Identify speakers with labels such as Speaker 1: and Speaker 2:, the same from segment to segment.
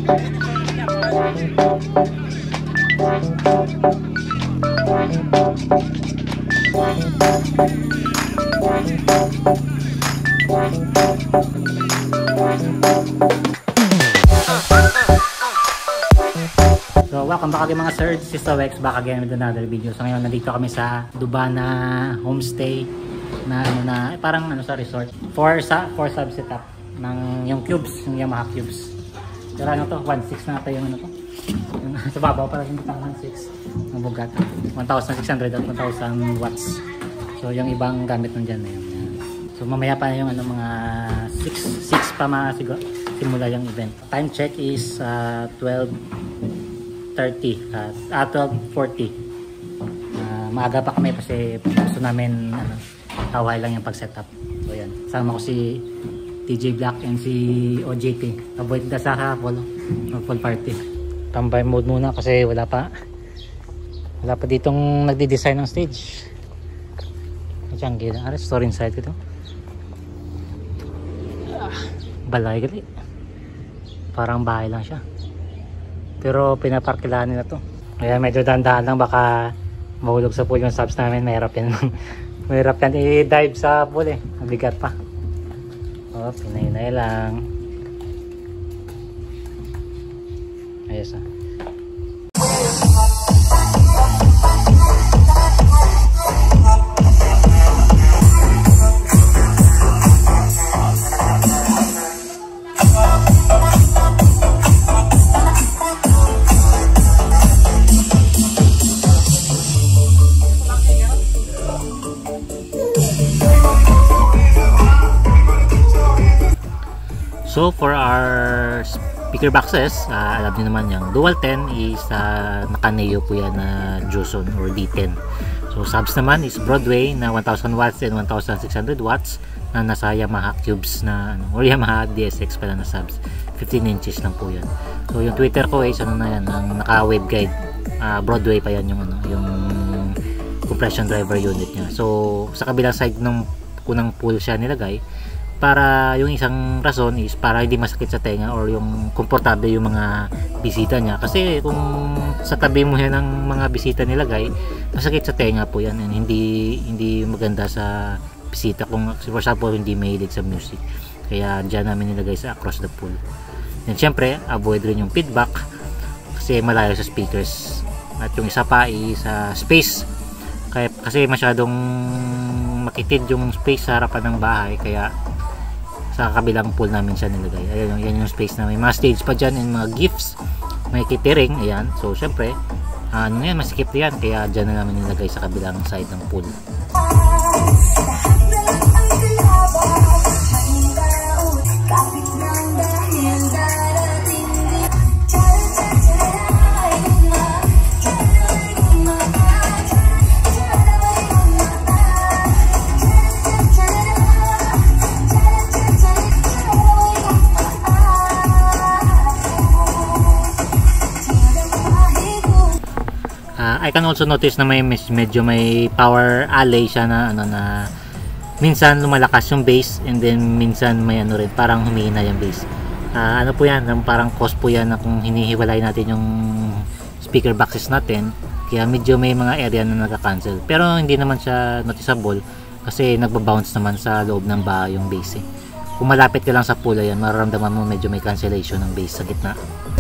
Speaker 1: So welcome back again mga sir, this is Wex back again with another video. So ngayon nandito kami sa Dubana homestay na parang sa resort for sub setup ng yung cubes, yung Yamaha cubes. Pero ano to, 1.6 na ito yung ano to. Yung, sa babaw para hindi pang 1.6 ng bugat. 1,600 at 1,000 watts. So yung ibang gamit nandiyan na yun. So mamaya pa yung ano mga 6 pa simula yung event. Time check is 12:40. Maaga pa kami kasi gusto namin kaway lang yung pag-setup. So yan, sama ko si TJ Black and si OJT. Avoid the Saka full party. Tambay mode muna kasi wala pa ditong nagdi-design ng stage. Diyan gila, store inside ko to. Balay gali. Parang bahay lang siya. Pero pinaparkilahan nila to. Kaya medyo dandahan lang, baka mahulog sa pool yung subs namin. Mahirap yan. Mahirap yan i-dive sa pool eh. Mabigat pa. Oh, pinay-inay lang. Ayos ah. So for our speaker boxes, alam niyo naman yung Dual 10 is naka-neo po yan na Joson or D10. So subs naman is Broadway na 1000 watts and 1600 watts na nasa Yamaha cubes na or Yamaha DSX pala na subs. 15 inches lang po yan. So yung Twitter ko is ano na yan, ang naka-waveguide. Broadway pa yan yung yung compression driver unit niya. So sa kabilang side ng kunang pool siya nilagay. Para yung isang rason is para hindi masakit sa tenga or yung komportable yung mga bisita niya. Kasi kung sa tabi mo yan ng mga bisita nilagay, masakit sa tenga po yan and hindi maganda sa bisita kung for example hindi mahilig sa music. Kaya dyan namin nilagay sa across the pool. And syempre avoid rin yung feedback kasi malayo sa speakers. At yung isa pa is space. Kasi masyadong makitid yung space sa harapan ng bahay, kaya sa kabilang pool namin siya nilagay. Ayan, yan yung space na may mga stage pa dyan and mga gifts, may catering, ayan. So syempre yan, masikip yan, kaya dyan na namin nilagay sa kabilang side ng pool. I can also notice na medyo may power alley siya na na minsan lumalakas yung bass and then minsan may rin parang humihina yung bass. Ano po yan, parang cost po yan na kung hinihiwalay natin yung speaker boxes natin, kaya medyo may mga area na nagka-cancel. Pero hindi naman siya noticeable kasi nagba-bounce naman sa loob ng bahay yung bass eh. Kung malapit ka lang sa pool, yan mararamdaman mo medyo may cancellation ng bass sa gitna.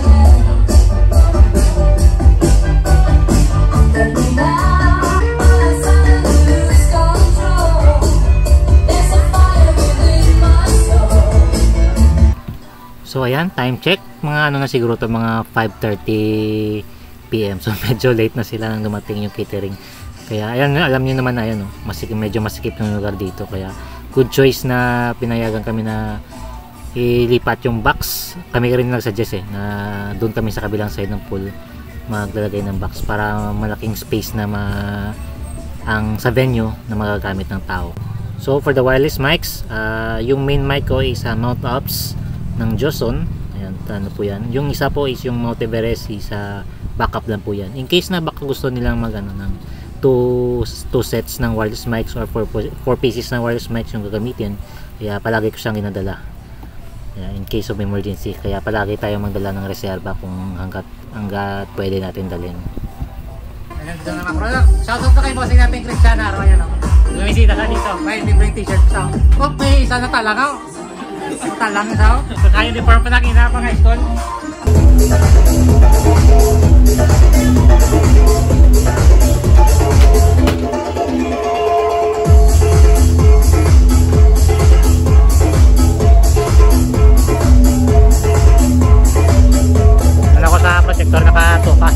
Speaker 1: So ayan, time check, mga na siguro to, mga 5:30 PM. So medyo late na sila nang dumating yung catering. Kaya ayan, alam niyo naman na ayan, medyo masikip yung lugar dito, kaya good choice na pinayagan kami na ilipat yung box. Kami rin nagsuggest na doon kami sa kabilang side ng pool maglalagay ng box para malaking space na sa venue na magagamit ng tao. So for the wireless mics, yung main mic ko is mount ups ng Joson. Ayan, ano po yan. Yung isa po is yung Mount Everest, sa backup lang po yan. In case na baka gusto nilang ng two sets ng wireless mics or 4 pieces ng wireless mics yung gagamitin, kaya palagi ko siyang ginadala. in case of emergency. Kaya palagi tayo magdala ng reserva kung hanggat pwede natin dalhin. Nandito na mga shoutout na kay bossing natin Christian Araw. Ayan o, lumisita ka dito. May libreng t-shirt sa may isa na talang o. Talang sa o. Kaya uniform pa na kinapa nga school. Ano ko sa projector nakatuka.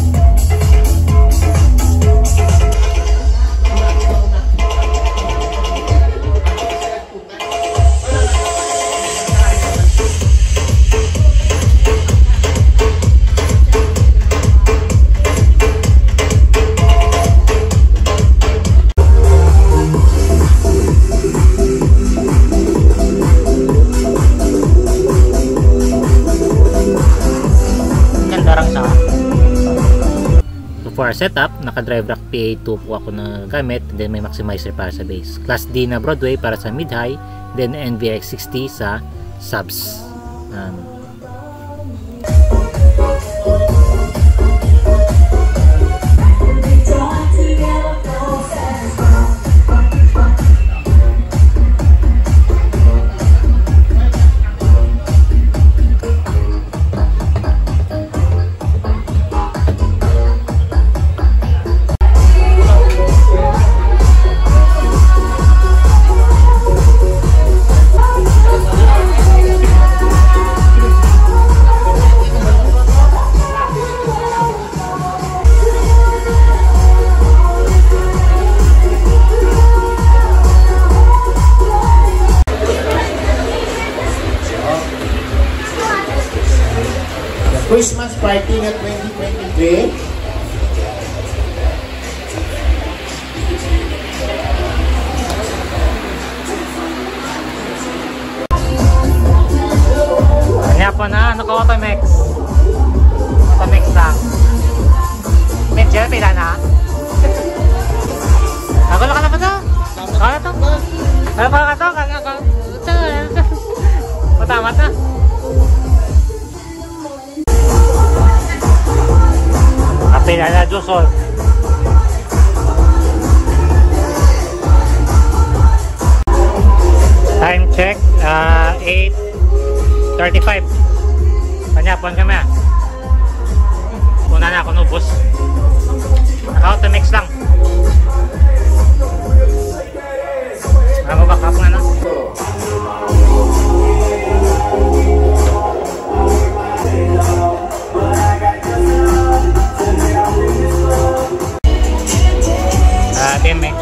Speaker 1: For our setup, naka-drive rack PA2 po ako na gamit, then may maximizer para sa bass. Class D na Broadway para sa mid-high, then NVX60 sa subs.
Speaker 2: Christmas party na 2023.
Speaker 1: Kanya po na, naka-Automex. Automex lang. Medyo, pila na? Nagulo ka na ba ito? Kaya ito? Ano pa ka ito? Matamat na. Pila na Joson. Time check 8:35. Panyapon kami ah. Kuna na ako nubos. Naka-Automex lang. Mababak up nga na. TMX.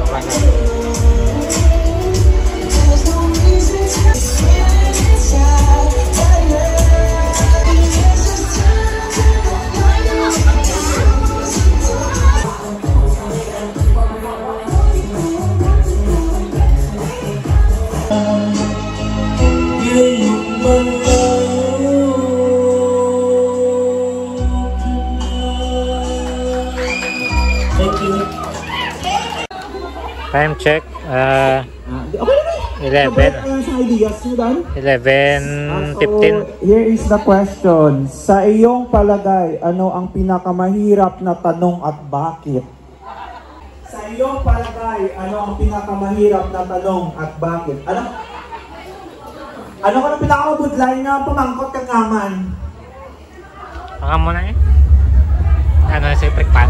Speaker 1: Time check 11:15.
Speaker 3: Here is the question. Sa iyong palagay, ano ang pinakamahirap na tanong at bakit? Sa iyong palagay, ano ang pinakamahirap na tanong at bakit? Ano ka ng pinakamabudlay na pamangkot kang ngaman?
Speaker 1: Baka mo na eh. Ano sa prikpan?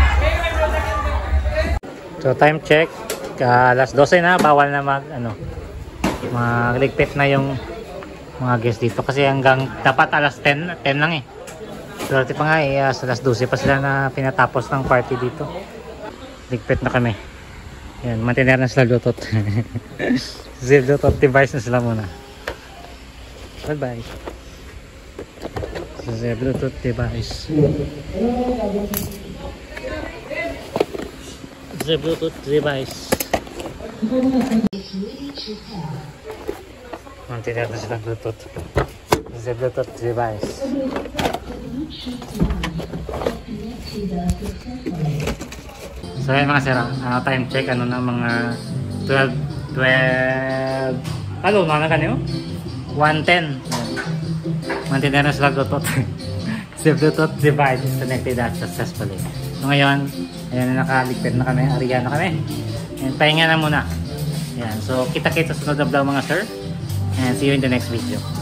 Speaker 1: So time check. Alas 12 na, bawal na magligpit na yung mga guests dito kasi hanggang dapat alas 10 lang eh. Swerte pa nga eh, alas 12 pa sila na pinatapos ng party dito. Ligpit na kami. Yan, mantener na sila Bluetooth. Bluetooth device na sila muna. Bye bye. Bluetooth device. Bluetooth device. Mantener na sila Bluetooth. Bluetooth device. So yun mga sir, time check na mga 12 ano na kanyo? 1:10 maintindihan na sila Bluetooth. Kasi Bluetooth device is connected na successfully. So ngayon, ayan na nakaligpit na kami, ariya na kami. And pahinga na muna. Ayan, so kita-kita sa sunod na vlog mga sir. And see you in the next video.